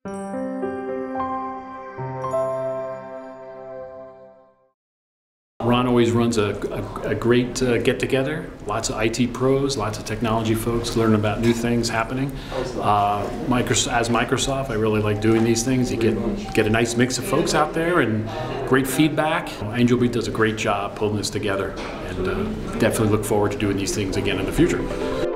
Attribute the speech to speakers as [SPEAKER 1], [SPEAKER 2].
[SPEAKER 1] Ron always runs a great get-together. Lots of IT pros, lots of technology folks learning about new things happening. As Microsoft, I really like doing these things. You get a nice mix of folks out there and great feedback. Angelbeat does a great job pulling this together, and definitely look forward to doing these things again in the future.